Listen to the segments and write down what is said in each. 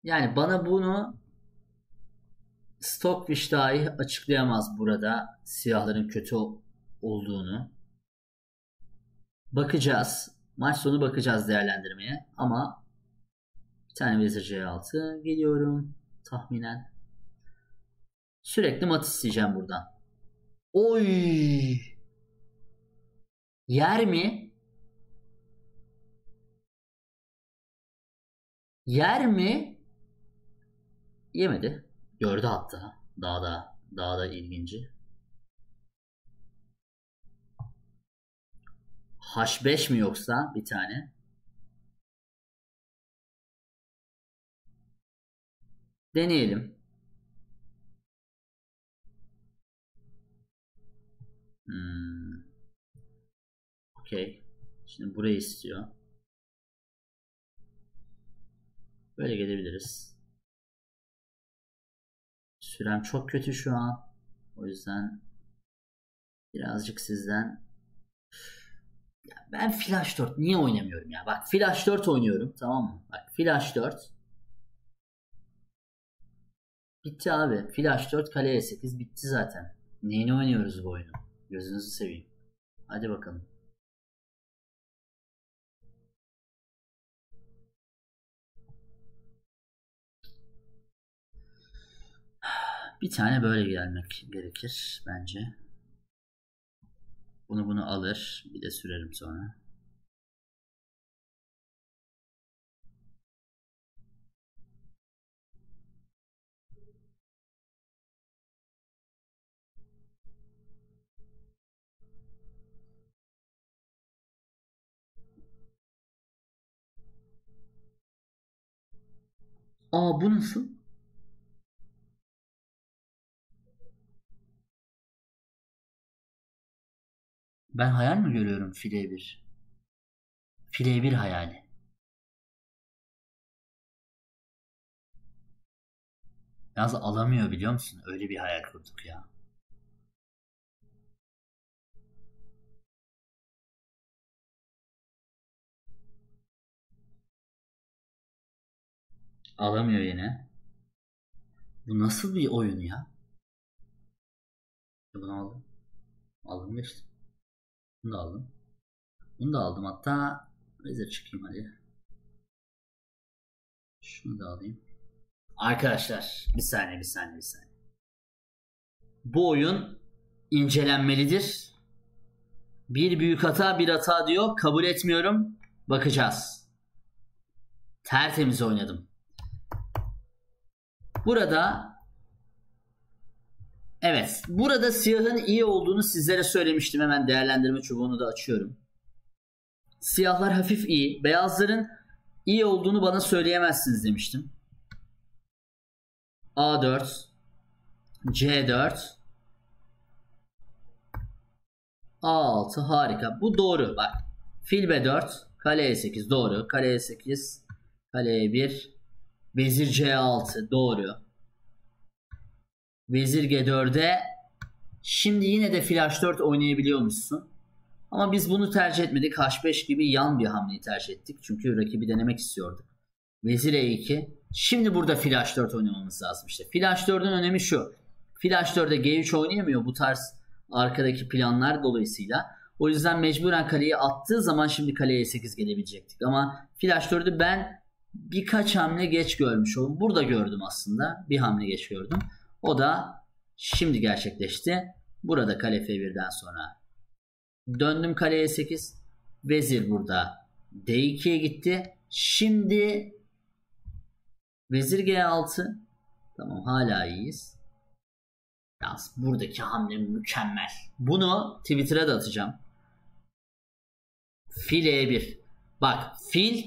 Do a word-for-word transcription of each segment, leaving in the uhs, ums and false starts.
Yani bana bunu Stockfish dahi açıklayamaz burada siyahların kötü olduğunu. Bakacağız. Maç sonu bakacağız değerlendirmeye. Ama bir tane vezir C altı geliyorum tahminen. Sürekli mat isteyeceğim buradan. Oy! Yer mi? Yer mi? Yemedi. Gördü hatta. Daha da daha da ilginci. H beş mi yoksa bir tane? Deneyelim. Hmm. Okey. Şimdi burayı istiyor. Böyle gelebiliriz. Sürem çok kötü şu an. O yüzden birazcık sizden... Ya ben Flash dört niye oynamıyorum ya? Bak Flash dört oynuyorum, tamam mı? Bak Flash dört. Bitti abi. Flash dört kale E sekiz bitti zaten. Neyini oynuyoruz bu oyunu? Gözünüzü seveyim. Hadi bakalım. Bir tane böyle gelmek gerekir bence. Bunu bunu alır. Bir de sürerim sonra. Aa, bu nasıl? Ben hayal mi görüyorum file bir? File bir hayali. Yalnız alamıyor biliyor musun? Öyle bir hayal kurduk ya. Alamıyor yine. Bu nasıl bir oyun ya? Bunu aldım. Aldım işte. Bunu da aldım. Bunu da aldım. Hatta vezir çıkayım hadi. Şunu da alayım. Arkadaşlar bir saniye bir saniye bir saniye. Bu oyun incelenmelidir. Bir büyük hata bir hata diyor. Kabul etmiyorum. Bakacağız. Tertemiz oynadım. Burada evet. Burada siyahın iyi olduğunu sizlere söylemiştim. Hemen değerlendirme çubuğunu da açıyorum. Siyahlar hafif iyi. Beyazların iyi olduğunu bana söyleyemezsiniz demiştim. A dört, C dört, A altı harika. Bu doğru. Bak. Fil B dört, kale E sekiz doğru. Kale E sekiz, kale E bir, vezir C altı doğru. Vezir G dört'e şimdi yine de fil H dört oynayabiliyormuşsun. Ama biz bunu tercih etmedik. H beş gibi yan bir hamleyi tercih ettik. Çünkü rakibi denemek istiyorduk. Vezir E iki. Şimdi burada fil H dört oynamamız lazım işte. Fil H dört'ün önemi şu. Fil H dört'e G üç oynayamıyor bu tarz arkadaki planlar dolayısıyla. O yüzden mecburen kaleyi attığı zaman şimdi kaleye E sekiz gelebilecektik. Ama fil H dört'ü ben birkaç hamle geç görmüş oldum. Burada gördüm aslında. Bir hamle geç gördüm. O da şimdi gerçekleşti. Burada kale F bir'den sonra döndüm kaleye E sekiz. Vezir burada D iki'ye gitti. Şimdi vezir G altı. Tamam, hala iyiyiz. Yalnız buradaki hamle mükemmel. Bunu Twitter'a da atacağım. Fil E bir. Bak fil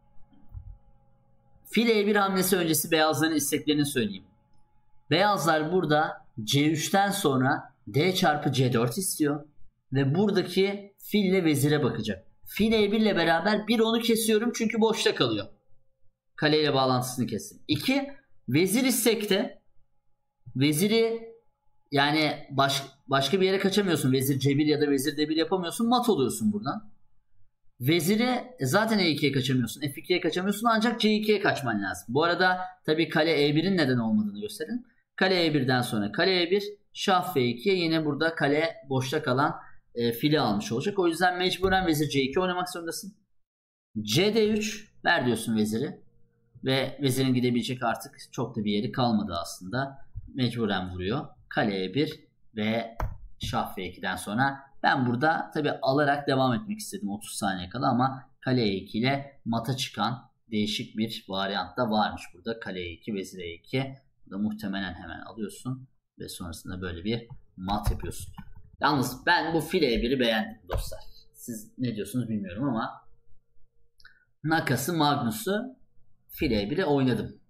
Fil E bir hamlesi öncesi beyazların isteklerini söyleyeyim. Beyazlar burada C üç'ten sonra D çarpı C dört istiyor. Ve buradaki fille vezire bakacak. Fil E bir ile beraber bir onu kesiyorum çünkü boşta kalıyor. Kaleyle bağlantısını kestim. iki vezir istekte. Veziri yani baş, başka bir yere kaçamıyorsun. Vezir C bir ya da vezir D bir yapamıyorsun. Mat oluyorsun buradan. Veziri zaten E ikiye kaçamıyorsun. F ikiye kaçamıyorsun ancak C ikiye kaçman lazım. Bu arada tabii kale E birin neden olmadığını gösterin. Kale E birden sonra kale E bir, şah F ikiye yine burada kale boşta kalan e, fili almış olacak. O yüzden mecburen vezir C iki oynamak zorundasın. C D üç ver diyorsun veziri. Ve vezirin gidebilecek artık çok da bir yeri kalmadı aslında. Mecburen vuruyor. Kale E bir ve şah F ikiden sonra ben burada tabi alarak devam etmek istedim otuz saniye kala ama kale E iki ile mata çıkan değişik bir varyant da varmış burada. Kale E iki, vezir E iki. Burada muhtemelen hemen alıyorsun ve sonrasında böyle bir mat yapıyorsun. Yalnız ben bu file E biri beğendim dostlar. Siz ne diyorsunuz bilmiyorum ama Nakas'ı, Magnus'u file E biri oynadım.